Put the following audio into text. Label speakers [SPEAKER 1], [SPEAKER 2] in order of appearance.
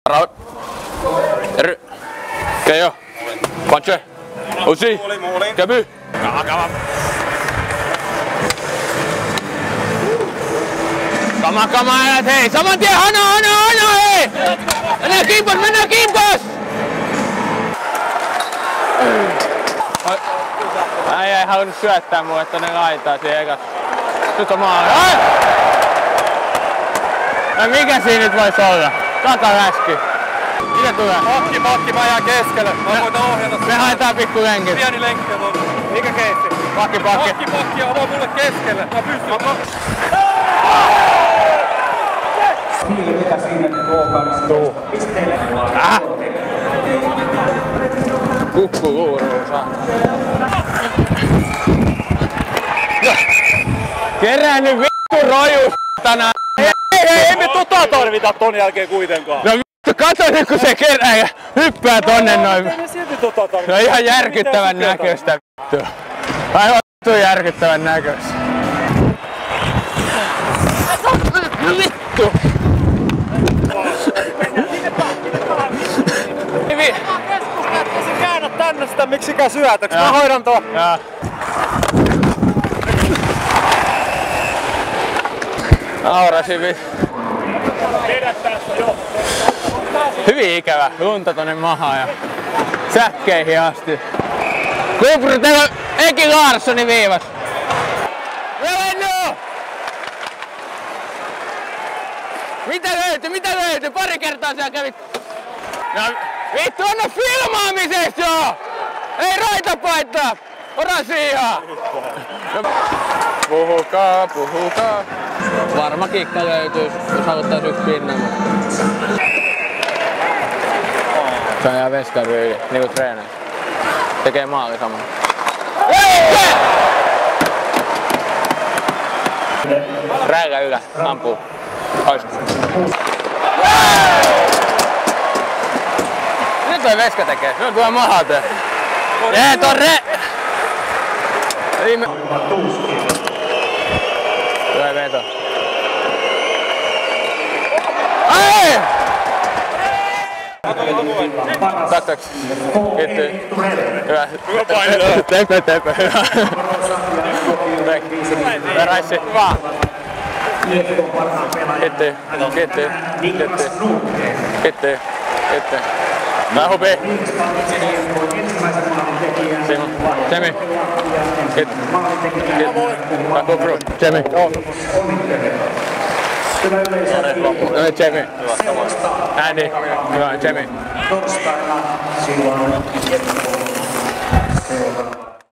[SPEAKER 1] Okei jo. Panche. Usi. Käby. Kama, hei! Saman tien, Hano, hei! Mennään kimpos! Äijä ei halunnut syöttää mulle tonne laitaan siihen ekas. Nyt on maali. Mikä siinä nyt vois olla? Takaläski. Mitä tulee?
[SPEAKER 2] Pakki, mä jään keskelle. Mä voitan ohjata.
[SPEAKER 1] Me haetaan pikku lenkki.
[SPEAKER 2] Pieni lenkki on ollut. Mikä keissi?
[SPEAKER 1] Pakki.
[SPEAKER 2] Pakki ja avaa mulle keskelle. Mä pystyn.
[SPEAKER 3] Mitä siinä tuo pisteelle?
[SPEAKER 1] Kukkukuuruusa. Kerää nyt vittu roju tänään.
[SPEAKER 2] Ei me tarvita ton jälkeen kuitenkaan.
[SPEAKER 1] No vittu, kato nyt kun se kerää ja hyppää tonne noin.
[SPEAKER 2] Ei me silti tarvita.
[SPEAKER 1] No ihan järkyttävän näköistä vittu. Aivan vittu järkyttävän näköistä. Vittu.
[SPEAKER 2] Käännä tänne sitä miksikään syötöksi. Mä hoidan tuon.
[SPEAKER 1] Naurasin hyvin ikävä. Lunta tonne mahaan ja säkkeihin asti. Kupru, teillä on Eki Larssonin viivas. Revennu! Mitä löytyi? Pari kertaa siellä kävit. No vittu, anna filmaamisesta jo! Ei raitapaittaa! Ora siihen! Puhukaa. Varma kikka löytyy, jos haluttais yksi pinnan. Se on ihan veskaryyli, niinku treenaa. Tekee maali saman. Rääkä ylä, ampuu. Ois. Nyt toi veska tekee, nyt tulee mahaa tää. Jee, torre! Tulee veto. Ai! Katsoks? Kiitti. Hyvä. Tepe. Hyvä raissi. Vaan. Kiitti. Mä hupi. Semi. Kiitti. Mä kupru. Semi. Jamie. Andy. Hyvä, Jamie.